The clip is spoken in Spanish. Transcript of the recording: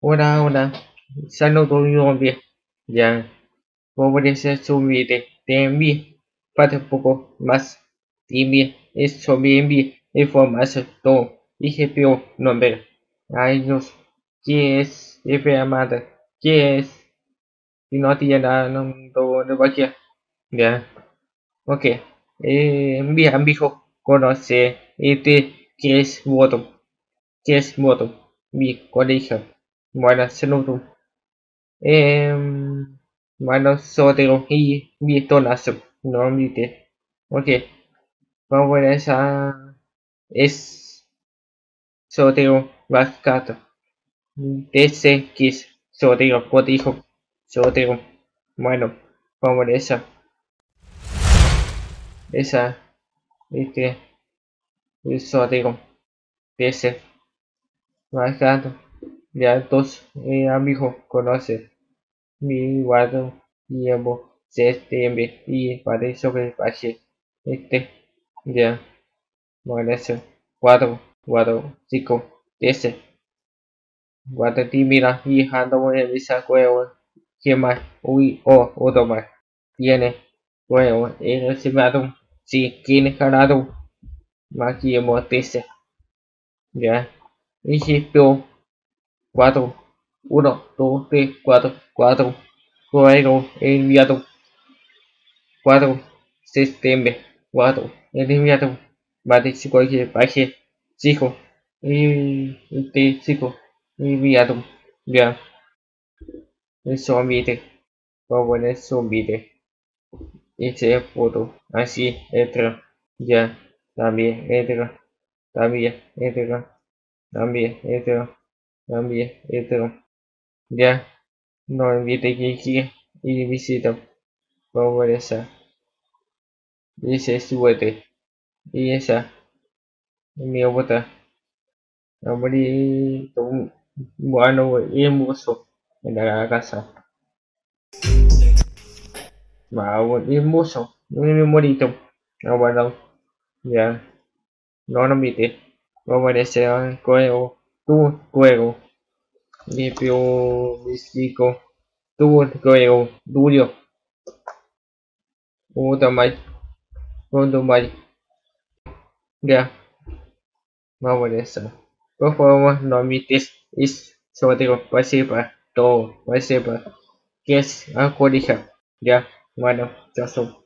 Hola, hola. Saludos novia. Ya, pobreza subir te envío. Para un poco más. Timbre, eso bien, información todo. Dije peor nombre. Ay Dios, ¿qué es? Amada, ¿qué es? Si no tiene nada, no va aquí. Ya, ok. Mi amigo conoce ¿qué es voto? ¿Qué es voto? Mi colegio. Bueno, saludos. Bueno, sorteo y vistonazo. No olvide. Ok, vamos a esa. Es sorteo vascato. DCX. Sorteo, código. Sorteo. Bueno, vamos a esa. Esa. Este. El sorteo. DC. Vascato. Ya dos amigos conoce. Mi guardo tiempo septiembre y parece que pase ya parece 4 4 5 10 4 tímida y ando en esa cueva que más uy otro más tiene huevo en el semado si tiene ganado más tiempo 10 ya y si tú 4 1 2 3 4 4 luego enviado 4 septiembre 4 eliminado Bates cualquier paje 5 y 5 enviado ya el zombie como en el zombie ese foto así entra ya también entra también entra ya no invite que y visita como esa dice suerte y esa mi otra abueli bueno hermoso en la casa mà hermoso muy bonito bueno ya no me te vamos a hacer juego tu juego limpio místico tu juego duro un mai ya vamos a hacer por favor no me te es sobre todo va a ser que es alcohólica ya bueno ya son